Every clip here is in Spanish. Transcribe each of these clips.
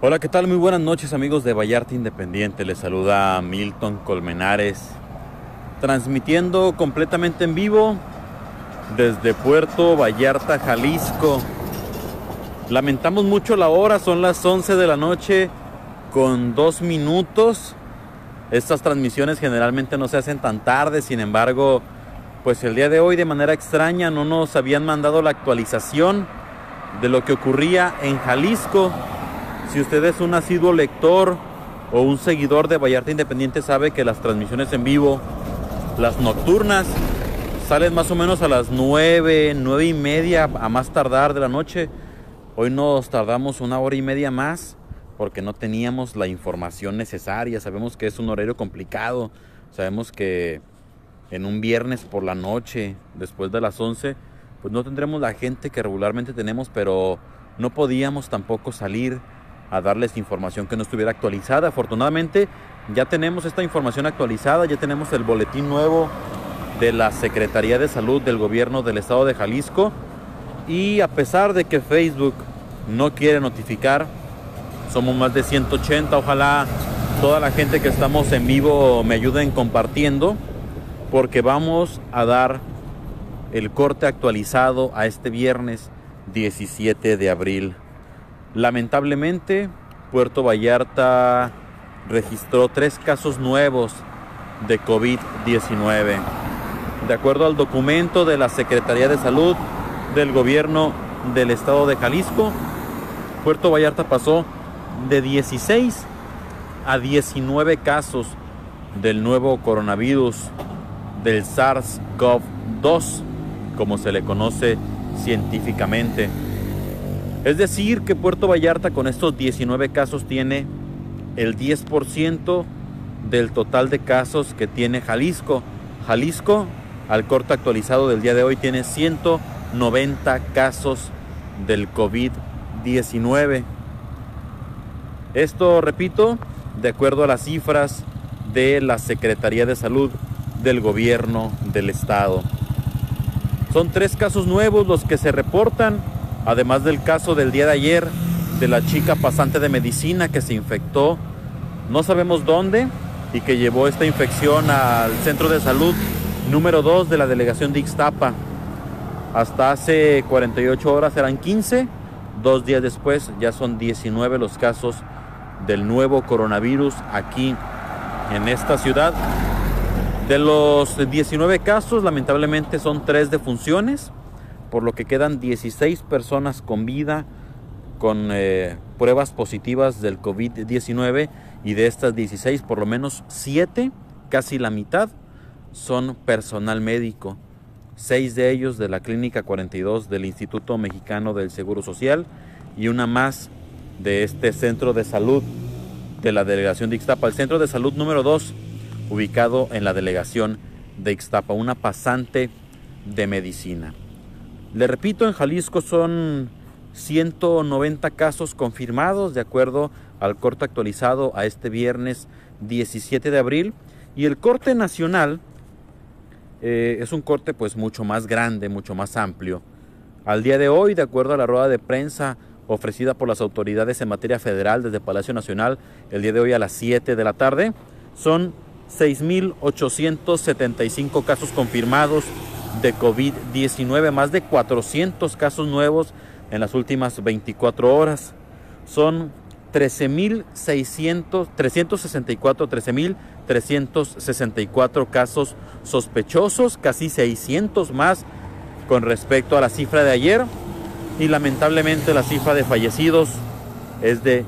Hola, ¿qué tal? Muy buenas noches, amigos de Vallarta Independiente. Les saluda Milton Colmenares, transmitiendo completamente en vivo desde Puerto Vallarta, Jalisco. Lamentamos mucho la hora, son las 11 de la noche con 2 minutos. Estas transmisiones generalmente no se hacen tan tarde, sin embargo, pues el día de hoy de manera extraña no nos habían mandado la actualización de lo que ocurría en Jalisco. Si usted es un asiduo lector o un seguidor de Vallarta Independiente, sabe que las transmisiones en vivo, las nocturnas, salen más o menos a las 9:30 a más tardar de la noche. Hoy nos tardamos 1 hora y media más porque no teníamos la información necesaria. Sabemos que es un horario complicado, sabemos que en un viernes por la noche, después de las 11, pues no tendremos la gente que regularmente tenemos, pero no podíamos tampoco salir a darles información que no estuviera actualizada. Afortunadamente ya tenemos esta información actualizada, ya tenemos el boletín nuevo de la Secretaría de Salud del Gobierno del Estado de Jalisco, y a pesar de que Facebook no quiere notificar, somos más de 180, ojalá toda la gente que estamos en vivo me ayuden compartiendo, porque vamos a dar el corte actualizado a este viernes 17 de abril. Lamentablemente, Puerto Vallarta registró 3 casos nuevos de COVID-19. De acuerdo al documento de la Secretaría de Salud del Gobierno del Estado de Jalisco, Puerto Vallarta pasó de 16 a 19 casos del nuevo coronavirus, del SARS-CoV-2, como se le conoce científicamente. Es decir, que Puerto Vallarta con estos 19 casos tiene el 10% del total de casos que tiene Jalisco. Jalisco, al corte actualizado del día de hoy, tiene 190 casos del COVID-19. Esto, repito, de acuerdo a las cifras de la Secretaría de Salud del Gobierno del Estado. Son 3 casos nuevos los que se reportan, además del caso del día de ayer de la chica pasante de medicina que se infectó, no sabemos dónde, y que llevó esta infección al centro de salud número 2 de la delegación de Ixtapa. Hasta hace 48 horas eran 15, 2 días después ya son 19 los casos del nuevo coronavirus aquí en esta ciudad. De los 19 casos, lamentablemente son 3 defunciones, por lo que quedan 16 personas con vida con pruebas positivas del COVID-19, y de estas 16, por lo menos 7, casi la mitad, son personal médico. 6 de ellos de la Clínica 42 del Instituto Mexicano del Seguro Social, y una más de este centro de salud de la delegación de Ixtapa, el centro de salud número 2, ubicado en la delegación de Ixtapa, una pasante de medicina. Le repito, en Jalisco son 190 casos confirmados de acuerdo al corte actualizado a este viernes 17 de abril. Y el corte nacional es un corte pues mucho más grande, mucho más amplio. Al día de hoy, de acuerdo a la rueda de prensa ofrecida por las autoridades en materia federal desde Palacio Nacional, el día de hoy a las 7 de la tarde, son 6,875 casos confirmados de COVID-19, más de 400 casos nuevos en las últimas 24 horas. Son 13.364 casos sospechosos, casi 600 más con respecto a la cifra de ayer, y lamentablemente la cifra de fallecidos es de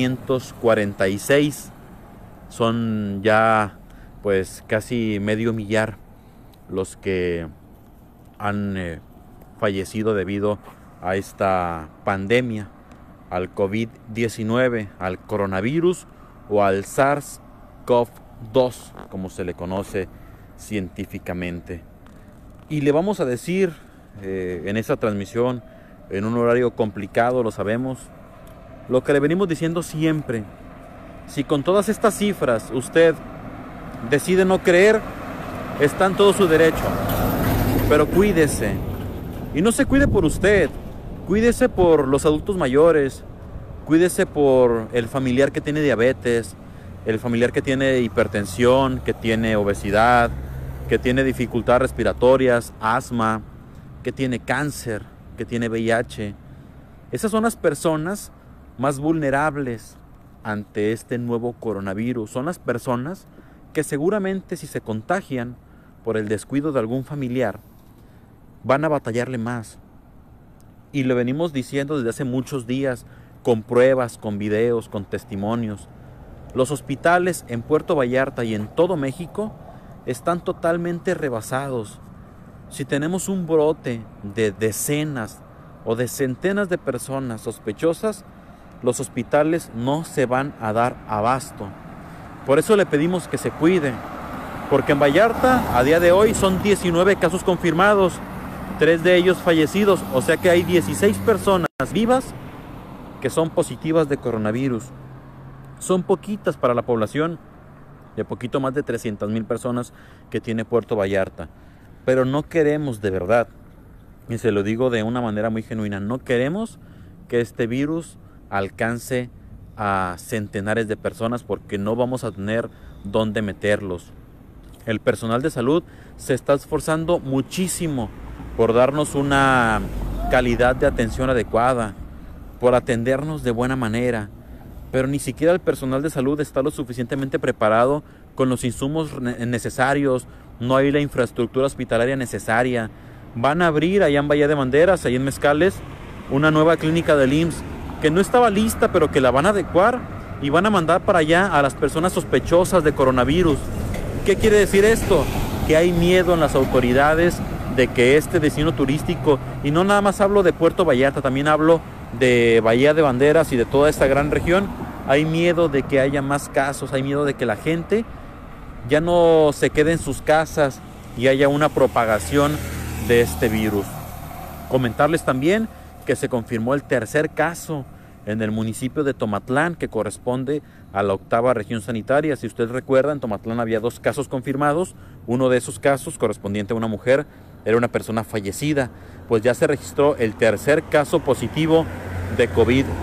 546. Son ya pues casi medio millar los que han fallecido debido a esta pandemia, al COVID-19, al coronavirus o al SARS-CoV-2, como se le conoce científicamente. Y le vamos a decir en esta transmisión, en un horario complicado, lo sabemos, lo que le venimos diciendo siempre. Si con todas estas cifras usted decide no creer, está en todo su derecho, pero cuídese. Y no se cuide por usted, cuídese por los adultos mayores, Cuídese por el familiar que tiene diabetes, el familiar que tiene hipertensión, que tiene obesidad, que tiene dificultades respiratorias, asma, que tiene cáncer, que tiene VIH. Esas son las personas más vulnerables ante este nuevo coronavirus. Son las personas que seguramente si se contagian por el descuido de algún familiar, van a batallarle más. Y lo venimos diciendo desde hace muchos días, con pruebas, con videos, con testimonios. Los hospitales en Puerto Vallarta y en todo México están totalmente rebasados. Si tenemos un brote de decenas o de centenas de personas sospechosas, los hospitales no se van a dar abasto. Por eso le pedimos que se cuide, porque en Vallarta a día de hoy son 19 casos confirmados, 3 de ellos fallecidos, o sea que hay 16 personas vivas que son positivas de coronavirus. Son poquitas para la población de poquito más de 300,000 personas que tiene Puerto Vallarta. Pero no queremos de verdad, y se lo digo de una manera muy genuina, no queremos que este virus alcance a centenares de personas porque no vamos a tener dónde meterlos. El personal de salud se está esforzando muchísimo por darnos una calidad de atención adecuada, por atendernos de buena manera, pero ni siquiera el personal de salud está lo suficientemente preparado con los insumos necesarios, no hay la infraestructura hospitalaria necesaria. Van a abrir allá en Bahía de Banderas, allá en Mezcales, una nueva clínica del IMSS que no estaba lista, pero que la van a adecuar y van a mandar para allá a las personas sospechosas de coronavirus. ¿Qué quiere decir esto? Que hay miedo en las autoridades de que este destino turístico, y no nada más hablo de Puerto Vallarta, también hablo de Bahía de Banderas y de toda esta gran región, hay miedo de que haya más casos, hay miedo de que la gente ya no se quede en sus casas y haya una propagación de este virus. Comentarles también que se confirmó el tercer caso en el municipio de Tomatlán, que corresponde a la 8ª región sanitaria. Si usted recuerda, en Tomatlán había 2 casos confirmados. Uno de esos casos, correspondiente a una mujer, era una persona fallecida. Pues ya se registró el tercer caso positivo de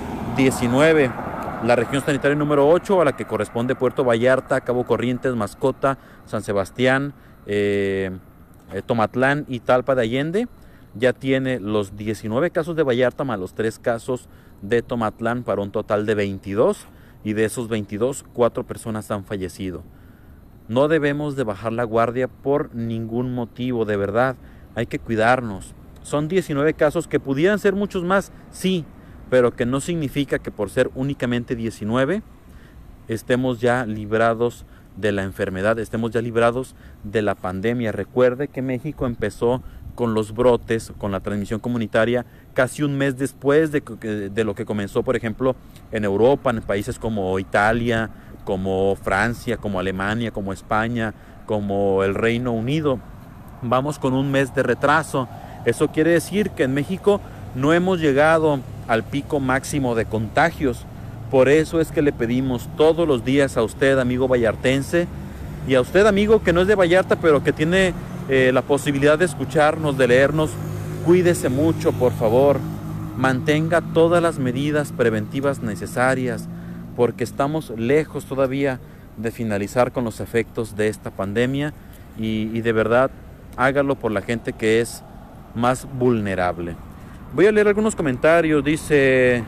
COVID-19. La región sanitaria número 8, a la que corresponde Puerto Vallarta, Cabo Corrientes, Mascota, San Sebastián, Tomatlán y Talpa de Allende, ya tiene los 19 casos de Vallarta más los 3 casos de Tomatlán para un total de 22, y de esos 22, 4 personas han fallecido. No debemos de bajar la guardia por ningún motivo, de verdad, hay que cuidarnos. Son 19 casos que pudieran ser muchos más, sí, pero que no significa que por ser únicamente 19 estemos ya librados de la enfermedad, estemos ya librados de la pandemia. Recuerde que México empezó con los brotes, con la transmisión comunitaria, casi un mes después de lo que comenzó, por ejemplo, en Europa, en países como Italia, como Francia, como Alemania, como España, como el Reino Unido. Vamos con un mes de retraso. Eso quiere decir que en México no hemos llegado al pico máximo de contagios. Por eso es que le pedimos todos los días a usted, amigo vallartense, y a usted, amigo que no es de Vallarta, pero que tiene la posibilidad de escucharnos, de leernos, cuídese mucho, por favor. Mantenga todas las medidas preventivas necesarias, porque estamos lejos todavía de finalizar con los efectos de esta pandemia, y de verdad, hágalo por la gente que es más vulnerable. Voy a leer algunos comentarios. Dice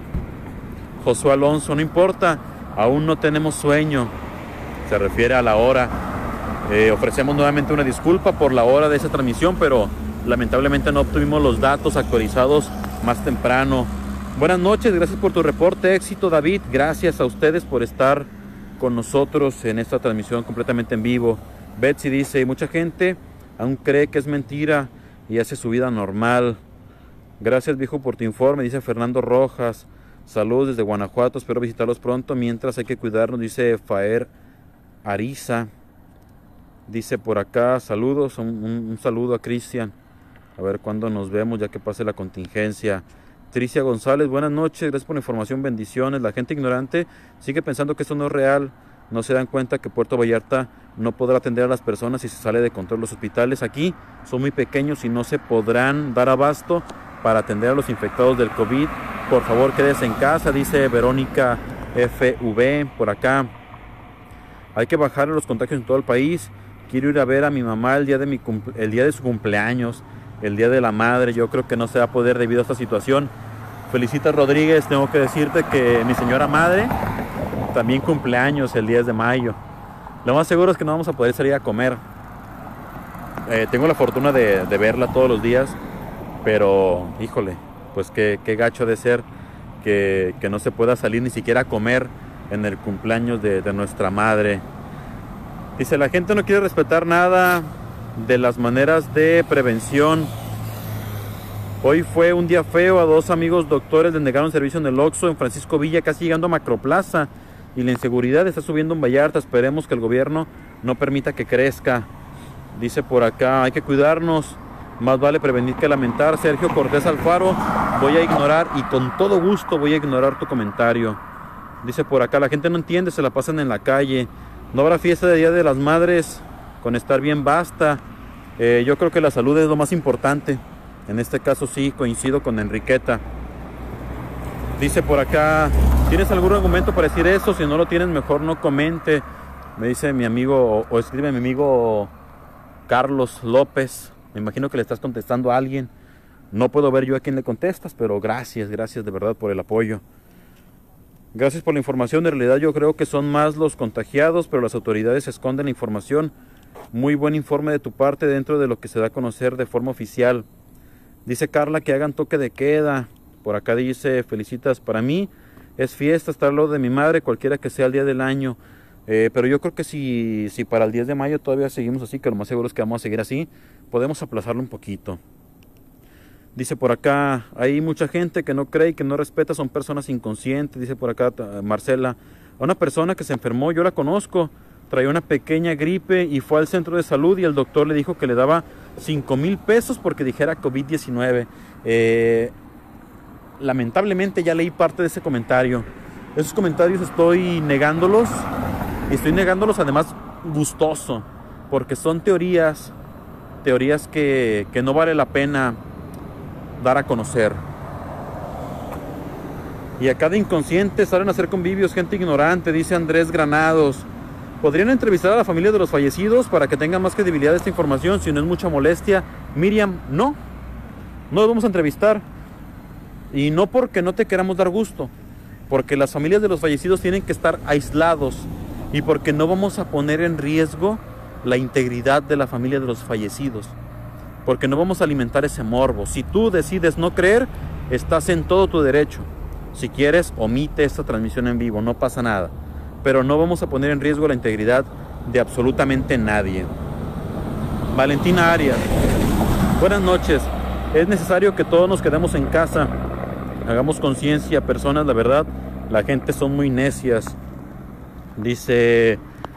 Josué Alonso: no importa, aún no tenemos sueño. Se refiere a la hora. Ofrecemos nuevamente una disculpa por la hora de esa transmisión, pero lamentablemente no obtuvimos los datos actualizados más temprano. Buenas noches, gracias por tu reporte. Éxito, David. Gracias a ustedes por estar con nosotros en esta transmisión completamente en vivo. Betsy dice: mucha gente aún cree que es mentira y hace su vida normal. Gracias, viejo, por tu informe, dice Fernando Rojas. Saludos desde Guanajuato, espero visitarlos pronto. Mientras hay que cuidarnos, dice Faer Ariza. Dice por acá, saludos, un saludo a Cristian. A ver cuándo nos vemos, ya que pase la contingencia. Tricia González, buenas noches, gracias por la información, bendiciones. La gente ignorante sigue pensando que esto no es real. No se dan cuenta que Puerto Vallarta no podrá atender a las personas si se sale de control los hospitales. Aquí son muy pequeños y no se podrán dar abasto para atender a los infectados del COVID. Por favor, quédese en casa, dice Verónica FV por acá. Hay que bajar los contagios en todo el país. Quiero ir a ver a mi mamá el día de su cumpleaños, el día de la madre. Yo creo que no se va a poder debido a esta situación. Felicitas Rodríguez, tengo que decirte que mi señora madre también cumpleaños el 10 de mayo. Lo más seguro es que no vamos a poder salir a comer. Tengo la fortuna de verla todos los días, pero híjole, pues qué gacho de ser que no se pueda salir ni siquiera a comer en el cumpleaños de nuestra madre. Dice, la gente no quiere respetar nada de las maneras de prevención. Hoy fue un día feo, a 2 amigos doctores les negaron servicio en el Oxxo en Francisco Villa, casi llegando a Macroplaza, y la inseguridad está subiendo en Vallarta. Esperemos que el gobierno no permita que crezca. Dice por acá, hay que cuidarnos, más vale prevenir que lamentar. Sergio Cortés Alfaro, voy a ignorar y con todo gusto voy a ignorar tu comentario. Dice por acá, la gente no entiende, se la pasan en la calle. No habrá fiesta de Día de las Madres, con estar bien basta. Yo creo que la salud es lo más importante. En este caso sí, coincido con Enriqueta. Dice por acá, ¿tienes algún argumento para decir eso? Si no lo tienes, mejor no comente. Me dice mi amigo, o escribe mi amigo Carlos López. Me imagino que le estás contestando a alguien. No puedo ver yo a quién le contestas, pero gracias de verdad por el apoyo. Gracias por la información. En realidad yo creo que son más los contagiados, pero las autoridades esconden la información. Muy buen informe de tu parte dentro de lo que se da a conocer de forma oficial. Dice Carla que hagan toque de queda. Por acá dice, felicitas, para mí es fiesta, está al lado de mi madre, cualquiera que sea el día del año. Pero yo creo que si para el 10 de mayo todavía seguimos así, que lo más seguro es que vamos a seguir así, podemos aplazarlo un poquito. Dice por acá, hay mucha gente que no cree y que no respeta, son personas inconscientes. Dice por acá Marcela, a una persona que se enfermó, yo la conozco, traía una pequeña gripe y fue al centro de salud y el doctor le dijo que le daba 5,000 pesos porque dijera COVID-19. Lamentablemente ya leí parte de ese comentario. Esos comentarios estoy negándolos, y estoy negándolos además gustoso, porque son teorías que no vale la pena dar a conocer. Y a cada inconsciente salen a hacer convivios, gente ignorante, dice Andrés Granados. ¿Podrían entrevistar a la familia de los fallecidos para que tengan más credibilidad de esta información? Si no es mucha molestia. Miriam, no los vamos a entrevistar. Y no porque no te queramos dar gusto, porque las familias de los fallecidos tienen que estar aislados y porque no vamos a poner en riesgo la integridad de la familia de los fallecidos, porque no vamos a alimentar ese morbo. Si tú decides no creer, estás en todo tu derecho. Si quieres, omite esta transmisión en vivo, no pasa nada, pero no vamos a poner en riesgo la integridad de absolutamente nadie. Valentina Arias, buenas noches. Es necesario que todos nos quedemos en casa, hagamos conciencia, personas, la verdad, la gente son muy necias. Dice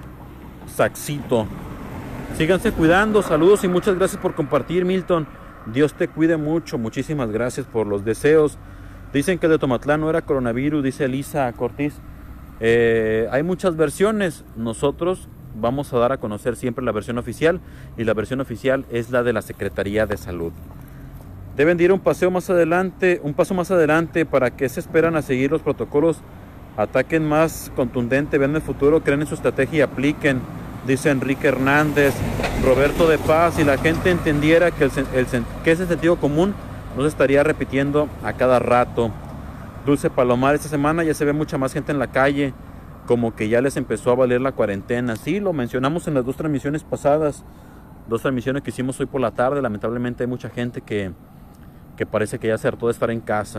Saxito, síganse cuidando, saludos y muchas gracias por compartir, Milton. Dios te cuide mucho, muchísimas gracias por los deseos. Dicen que el de Tomatlán no era coronavirus, dice Elisa Cortés. Hay muchas versiones, nosotros vamos a dar a conocer siempre la versión oficial, y la versión oficial es la de la Secretaría de Salud. Deben de ir un paso más adelante. ¿Para que se esperan a seguir los protocolos? Ataquen más contundente, vean el futuro, creen en su estrategia y apliquen, dice Enrique Hernández. Roberto de Paz, si la gente entendiera que ese sentido común no se estaría repitiendo a cada rato. Dulce Palomar, esta semana ya se ve mucha más gente en la calle, como que ya les empezó a valer la cuarentena. Sí, lo mencionamos en las 2 transmisiones pasadas, 2 transmisiones que hicimos hoy por la tarde. Lamentablemente hay mucha gente que parece que ya se hartó de estar en casa.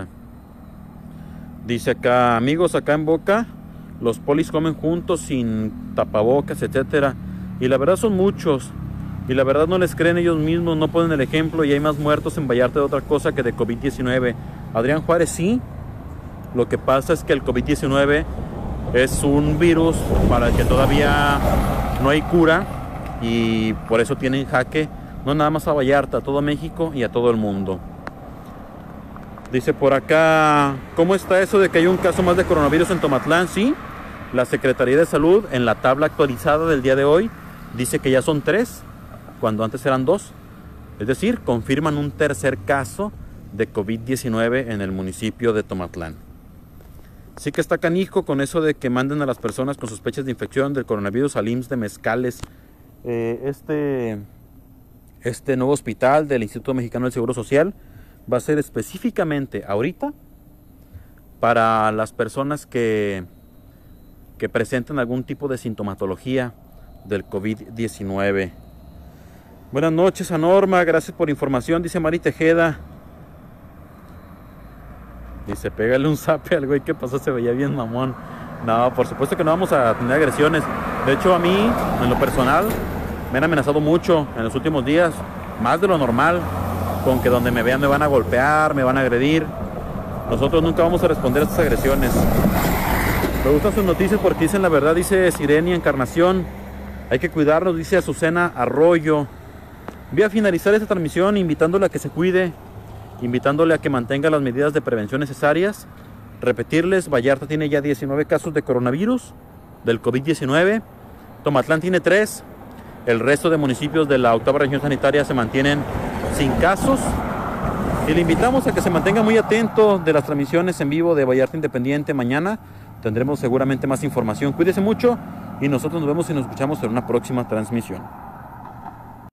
Dice acá, amigos, acá en Boca los polis comen juntos sin tapabocas, etcétera, y la verdad son muchos, y la verdad no les creen ellos mismos, no ponen el ejemplo, y hay más muertos en Vallarta de otra cosa que de COVID-19. Adrián Juárez, sí, lo que pasa es que el COVID-19 es un virus para el que todavía no hay cura, y por eso tiene en jaque no nada más a Vallarta, a todo México y a todo el mundo. Dice por acá, ¿cómo está eso de que hay un caso más de coronavirus en Tomatlán? Sí, la Secretaría de Salud en la tabla actualizada del día de hoy dice que ya son 3, cuando antes eran 2. Es decir, confirman un tercer caso de COVID-19 en el municipio de Tomatlán. Sí que está canijo con eso de que manden a las personas con sospechas de infección del coronavirus al IMSS de Mezcales. Este nuevo hospital del Instituto Mexicano del Seguro Social va a ser específicamente ahorita para las personas que presenten algún tipo de sintomatología del COVID-19. Buenas noches a Norma, gracias por información, dice Mari Tejeda. Dice, pégale un zape al güey que pasó, se veía bien mamón. No, por supuesto que no vamos a tener agresiones. De hecho, a mí, en lo personal, me han amenazado mucho en los últimos días, más de lo normal, con que donde me vean me van a golpear, me van a agredir. Nosotros nunca vamos a responder a estas agresiones. Me gustan sus noticias porque dicen la verdad, dice Sirenia Encarnación. Hay que cuidarnos, dice Azucena Arroyo. Voy a finalizar esta transmisión invitándole a que se cuide, invitándole a que mantenga las medidas de prevención necesarias. Repetirles, Vallarta tiene ya 19 casos de coronavirus, del COVID-19. Tomatlán tiene 3. El resto de municipios de la 8ª región sanitaria se mantienen sin casos. Y le invitamos a que se mantenga muy atento de las transmisiones en vivo de Vallarta Independiente. Mañana tendremos seguramente más información. Cuídese mucho y nosotros nos vemos y nos escuchamos en una próxima transmisión.